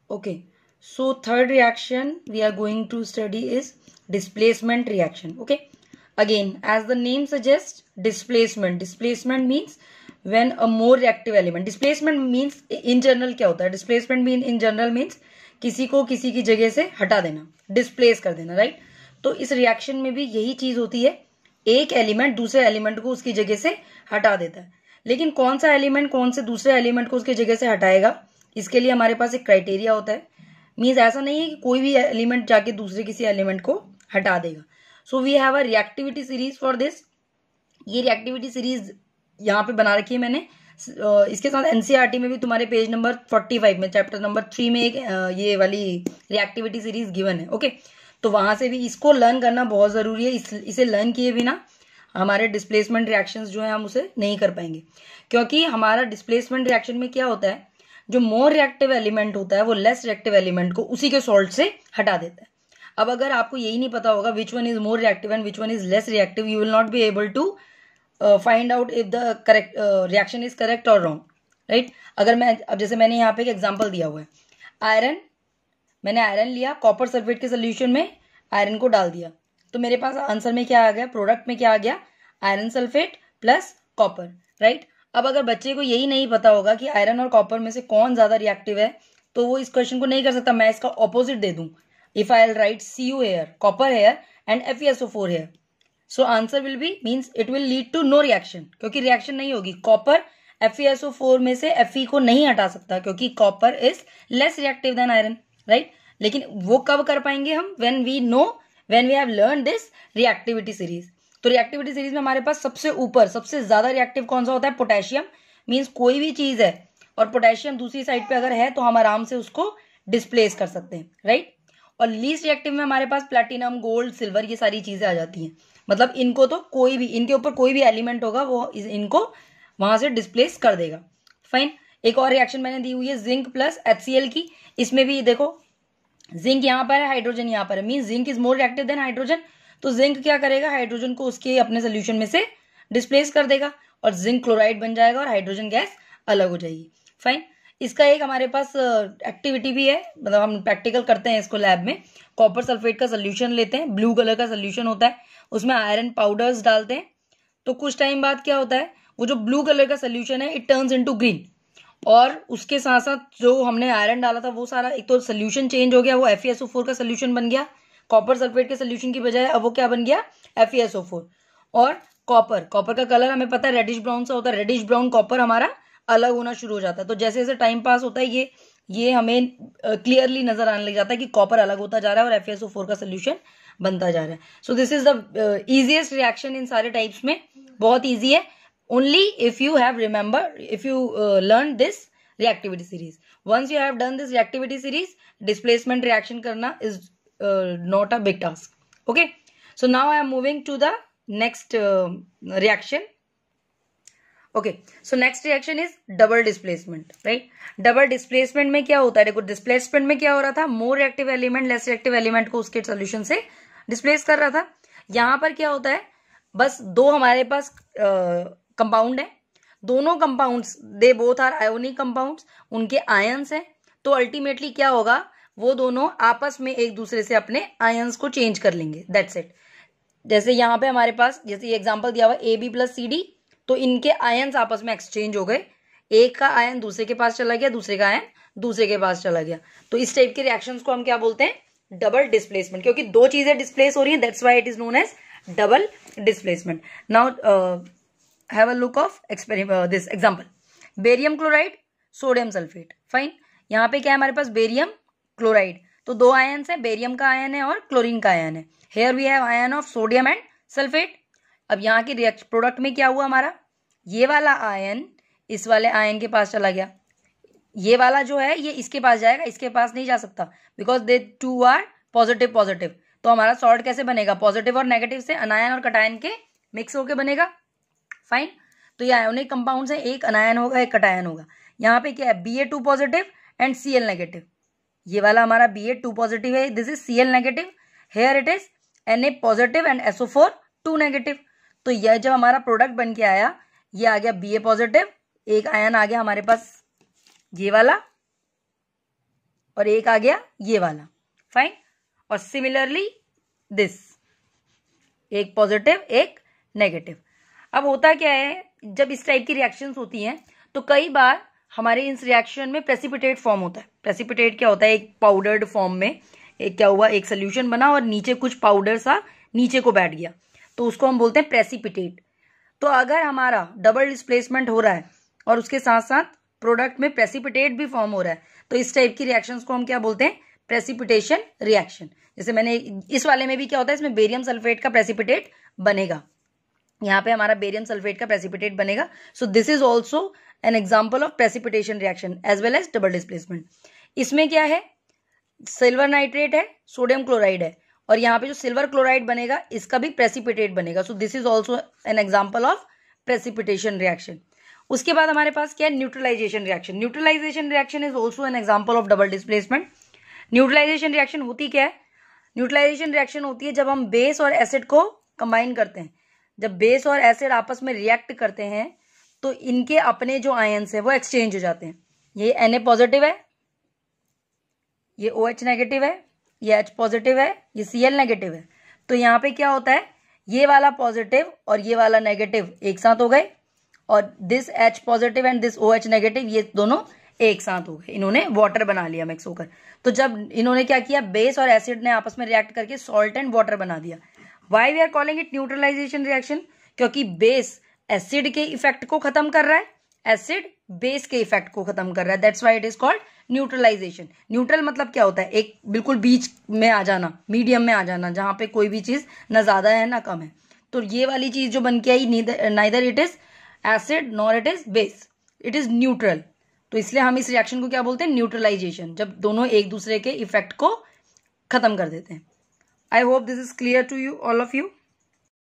Okay, so third reaction we are going to study is displacement reaction. Okay, again as the name suggests, displacement. Displacement means when a more reactive element. Displacement means in general क्या होता है? Displacement mean in general means किसी को किसी की जगह से हटा देना, डिस्प्लेस कर देना, राइट? तो इस रिएक्शन में भी यही चीज होती है, एक एलिमेंट दूसरे एलिमेंट को उसकी जगह से हटा देता है। लेकिन कौन सा एलिमेंट कौन से दूसरे एलिमेंट को उसकी जगह से हटाएगा, इसके लिए हमारे पास एक क्राइटेरिया होता है। मीन्स ऐसा नहीं है कि कोई भी एलिमेंट जाके दूसरे किसी एलिमेंट को हटा देगा। So we have a reactivity series for this. ये रिएक्टिविटी सीरीज यहाँ पे बना रखी है मैंने। इसके साथ एनसीईआरटी में भी तुम्हारे पेज नंबर 45 में चैप्टर नंबर 3 में एक ये वाली रिएक्टिविटी सीरीज गिवन है। ओके, तो वहां से भी इसको लर्न करना बहुत जरूरी है। इसे लर्न किए बिना हमारे डिस्प्लेसमेंट रिएक्शंस जो है हम उसे नहीं कर पाएंगे, क्योंकि हमारा डिस्प्लेसमेंट रिएक्शन में क्या होता है, जो मोर रिएक्टिव एलिमेंट होता है वो लेस रिएक्टिव एलिमेंट को उसी के सॉल्ट से हटा देता है। अब अगर आपको यही नहीं पता होगा which one is more reactive and which one is less reactive, you will not be able to find out if the correct reaction is correct और रॉन्ग, राइट? अगर मैं अब जैसे मैंने यहाँ पे एक एग्जांपल दिया हुआ है, आयरन, मैंने आयरन लिया, कॉपर सल्फेट के सोल्यूशन में आयरन को डाल दिया, तो मेरे पास आंसर में क्या आ गया, प्रोडक्ट में क्या आ गया, iron sulphate plus copper, right? अब अगर बच्चे को यही नहीं पता होगा कि आयरन और कॉपर में से कौन ज्यादा रिएक्टिव है, तो वो इस क्वेश्चन को नहीं कर सकता। मैं इसका ऑपोजिट दे दूं, if I write Cu here, copper here and FeSO4 here, so answer will be means it will lead to no reaction, क्योंकि रिएक्शन नहीं होगी। कॉपर FeSO4 में से Fe को नहीं हटा सकता, क्योंकि copper is less reactive than iron, right? लेकिन वो कब कर पाएंगे हम, when we have learn this reactivity series. तो रिएक्टिविटी सीरीज में हमारे पास सबसे ऊपर सबसे ज्यादा रिएक्टिव कौन सा होता है, पोटेशियम। मीन्स कोई भी चीज है और पोटेशियम दूसरी साइड पे अगर है तो हम आराम से उसको डिस्प्लेस कर सकते हैं, राइट? और लीस्ट रिएक्टिव में हमारे पास प्लैटिनम, गोल्ड, सिल्वर, ये सारी चीजें आ जाती हैं। मतलब इनको तो कोई भी, इनके ऊपर कोई भी एलिमेंट होगा वो इनको वहां से डिस्प्लेस कर देगा। फाइन, एक और रिएक्शन मैंने दी हुई है जिंक प्लस HCl की। इसमें भी देखो, जिंक यहाँ पर है, हाइड्रोजन यहाँ पर है, mean zinc is more reactive than hydrogen. तो जिंक क्या करेगा, हाइड्रोजन को उसके अपने सोल्यूशन में से डिस्प्लेस कर देगा और जिंक क्लोराइड बन जाएगा और हाइड्रोजन गैस अलग हो जाएगी। फाइन, इसका एक हमारे पास एक्टिविटी भी है, मतलब हम प्रैक्टिकल करते हैं इसको लैब में। कॉपर सल्फेट का सोल्यूशन लेते हैं, ब्लू कलर का सोल्यूशन होता है, उसमें आयरन पाउडर्स डालते हैं, तो कुछ टाइम बाद क्या होता है, वो जो ब्लू कलर का सोल्यूशन है इट टर्न्स इनटू ग्रीन, और उसके साथ साथ जो हमने आयरन डाला था वो सारा, एक तो सोल्यूशन चेंज हो गया, वो FeSO4 का सोल्यूशन बन गया। कॉपर सल्फेट के सोल्यूशन की बजाय अब वो क्या बन गया, FeSO4। और कॉपर का कलर हमें पता है रेडिश ब्राउन सा होता है, रेडिश ब्राउन कॉपर हमारा अलग होना शुरू हो जाता है। तो जैसे जैसे टाइम पास होता है ये हमें क्लियरली नजर आने लग जाता है कि कॉपर अलग होता जा रहा है और FeSO4 का सोल्यूशन बनता जा रहा है। So this is the easiest reaction इन सारे टाइप्स में, बहुत ईजी है। Only if you have learned this reactivity series. Once you have done this reactivity series, displacement reaction karna is not a big task. Okay, so now I am moving to the next reaction. Okay, so next reaction is double displacement, right? Double displacement में क्या होता है, देखो displacement में क्या हो रहा था, more reactive element less reactive element को उसके solution से displace कर रहा था। यहाँ पर क्या होता है, बस दो हमारे पास कंपाउंड है, दोनों compounds they both are ionic compounds, उनके आयंस हैं, तो अल्टीमेटली क्या होगा, वो दोनों आपस में एक दूसरे से अपने आयंस को चेंज कर लेंगे, दैट्स इट। जैसे यहाँ पे हमारे पास, जैसे ये एग्जांपल दिया हुआ AB + CD, तो इनके आयंस आपस में एक्सचेंज हो गए, एक का आयन दूसरे के पास चला गया, दूसरे का आयन दूसरे के पास चला गया। तो इस टाइप के रिएक्शंस को हम क्या बोलते हैं, डबल डिस्प्लेसमेंट, क्योंकि दो चीजें डिस्प्लेस हो रही हैं, that's why it is known as double displacement. Now have a look of this example, barium chloride, sodium sulphate. Fine, यहाँ पे क्या है हमारे पास, बेरियम क्लोराइड, तो दो आयन है, बेरियम का आयन है और क्लोरीन का आयन है। Here we have ion of sodium and sulphate. अब यहाँ के प्रोडक्ट में क्या हुआ हमारा, ये वाला आयन इस वाले आयन के पास चला गया, ये वाला जो है ये इसके पास जाएगा, इसके पास नहीं जा सकता, because they two are positive positive. तो हमारा सॉल्ट कैसे बनेगा, पॉजिटिव और नेगेटिव से, अनायन और कटायन के मिक्स होके बनेगा। फाइन, तो ये आयोनिक कंपाउंड्स हैं, एक अनायन होगा एक कटायन होगा। यहाँ पे क्या है, Ba2 positive and Cl negative, ये वाला हमारा Ba2 पॉजिटिव है, this is Cl negative, here it is Na positive and SO4 2 negative. तो यह जब हमारा प्रोडक्ट बन के आया, ये आ गया Ba पॉजिटिव, एक आयन आ गया हमारे पास ये वाला, और एक आ गया ये वाला, फाइन। और सिमिलरली दिस, एक पॉजिटिव एक नेगेटिव। अब होता क्या है, जब इस टाइप की रिएक्शंस होती हैं तो कई बार हमारे इस रिएक्शन में प्रेसिपिटेट फॉर्म होता है। प्रेसिपिटेट क्या होता है, एक पाउडर्ड फॉर्म में एक क्या हुआ, एक सोल्यूशन बना और नीचे कुछ पाउडर सा नीचे को बैठ गया, तो उसको हम बोलते हैं प्रेसिपिटेट। तो अगर हमारा डबल डिस्प्लेसमेंट हो रहा है और उसके साथ साथ प्रोडक्ट में प्रेसिपिटेट भी फॉर्म हो रहा है, तो इस टाइप की रिएक्शंस को हम क्या बोलते हैं, प्रेसिपिटेशन रिएक्शन। जैसे मैंने इस वाले में भी क्या होता है, इसमें बेरियम सल्फेट का प्रेसिपिटेट बनेगा, यहाँ पे हमारा बेरियम सल्फेट का प्रेसिपिटेट बनेगा। So this is also an example of precipitation reaction as well as double displacement. इसमें क्या है, सिल्वर नाइट्रेट है, सोडियम क्लोराइड है, और यहाँ पे जो सिल्वर क्लोराइड बनेगा इसका भी प्रेसिपिटेट बनेगा। So this is also an example of precipitation reaction. उसके बाद हमारे पास क्या है, neutralization reaction. Neutralization reaction is also an example of double displacement. Neutralization reaction होती क्या है, न्यूट्रलाइजेशन रिएक्शन होती है जब हम बेस और एसिड को कंबाइन करते हैं। जब बेस और एसिड आपस में रिएक्ट करते हैं तो इनके अपने जो आयन्स है वो एक्सचेंज हो जाते हैं। ये Na पॉजिटिव है, ये OH नेगेटिव है, ये H पॉजिटिव है, ये Cl नेगेटिव है। तो यहाँ पे क्या होता है, ये वाला पॉजिटिव और ये वाला नेगेटिव एक साथ हो गए, और this H positive and this OH negative ये दोनों एक साथ हो गए, इन्होंने वाटर बना लिया मिक्स होकर। तो जब इन्होंने क्या किया, बेस और एसिड ने आपस में रिएक्ट करके सॉल्ट एंड वाटर बना दिया। Why we are calling it neutralization reaction, क्योंकि बेस एसिड के इफेक्ट को खत्म कर रहा है, एसिड बेस के इफेक्ट को खत्म कर रहा है, that's why it is called neutralization. Neutral मतलब क्या होता है, एक बिल्कुल बीच में आ जाना, मीडियम में आ जाना, जहां पे कोई भी चीज ना ज्यादा है ना कम है। तो ये वाली चीज जो बन के आई, neither it is acid nor it is base, it is neutral. तो इसलिए हम इस रिएक्शन को क्या बोलते हैं, न्यूट्रलाइजेशन, जब दोनों एक दूसरे के इफेक्ट को खत्म कर देते हैं। I hope this is clear to you, all of you.